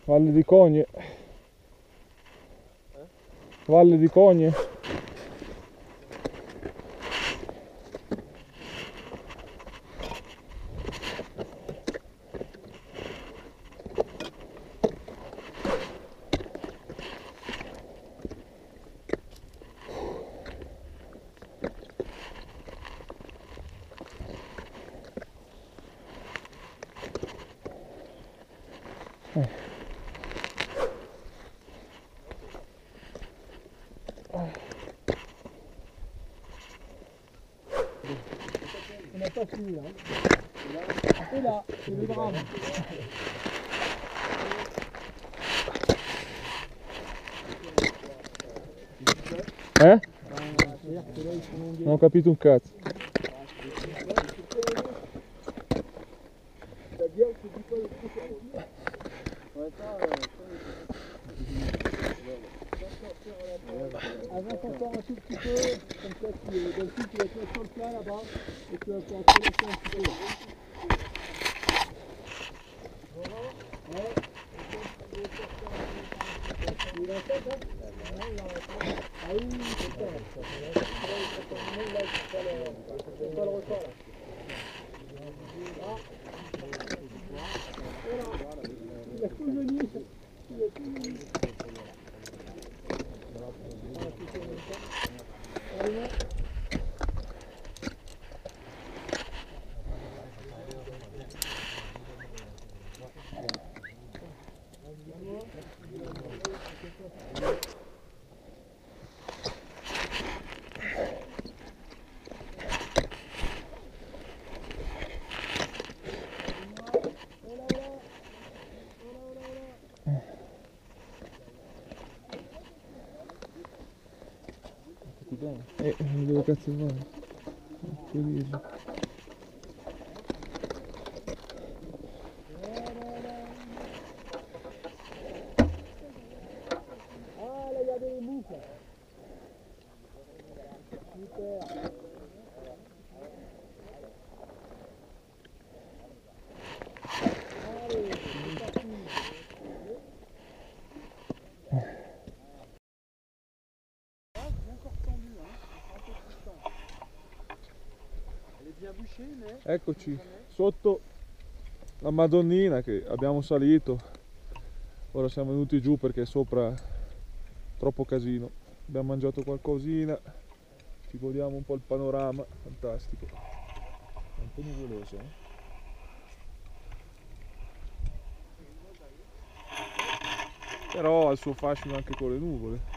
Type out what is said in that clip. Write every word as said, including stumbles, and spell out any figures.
Valle di Cogne. Valle di Cogne. On n'a pas fini hein. Et là, c'est le drame. Eh? C'est-à-dire que là, ils sont longués. Non ho capito un cazzo. C'est-à-dire que tu peux le couper. Ouais, ça, avance encore un tout petit peu, comme ça, tu, d'un coup, tu vas te mettre sur le plat là-bas, et tu vas faire accélérer un petit peu. Ouais. Il a fait ça? Ah oui, c'est ça. C'est pas le ressort là. Il a tout venu. Il a tout venu. Eh, dove cazzo vai? Che dici? Ah, là, il y a des moufles. Super. Allez, c'est parti. Bien bouché, mais... Eccoci sotto la Madonnina che abbiamo salito. Ora siamo venuti giù perché sopra troppo casino. Abbiamo mangiato qualcosina, ci godiamo un po' il panorama, fantastico. È un po' nuvoloso, eh? Però ha il suo fascino anche con le nuvole.